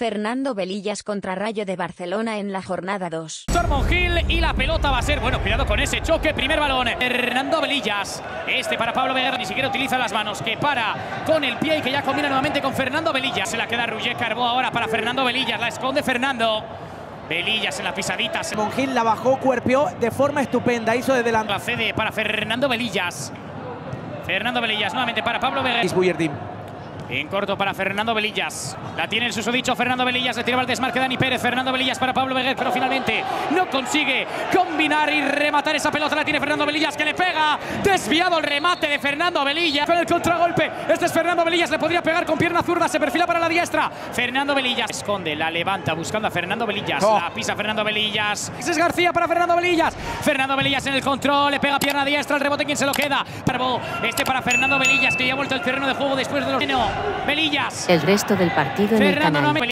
Fernando Velillas contra Rayo de Barcelona en la jornada 2. Monjil y la pelota va a ser, bueno, cuidado con ese choque, primer balón, Fernando Velillas, para Pablo Veguer, ni siquiera utiliza las manos, que para con el pie y que ya combina nuevamente con Fernando Velillas, se la queda Roger Carbó ahora para Fernando Velillas, la esconde Fernando Velillas en la pisadita. Monjil la bajó, cuerpeó de forma estupenda, hizo de delante. La cede para Fernando Velillas, nuevamente para Pablo Veguer. En corto para Fernando Velillas. La tiene el susodicho Fernando Velillas. Le tiraba el desmarque Dani Pérez. Fernando Velillas para Pablo Veguer, pero finalmente no consigue combinar y rematar esa pelota. La tiene Fernando Velillas, que le pega. Desviado el remate de Fernando Velillas. Con el contragolpe. Este es Fernando Velillas. Le podría pegar con pierna zurda. Se perfila para la diestra. Fernando Velillas esconde, la levanta buscando a Fernando Velillas. La pisa Fernando Velillas. Es García para Fernando Velillas. Fernando Velillas en el control. Le pega pierna diestra. El rebote, ¿quién se lo queda? Para Fernando Velillas, que ya ha vuelto al terreno de juego después de los... Velillas. El resto del partido en el canal.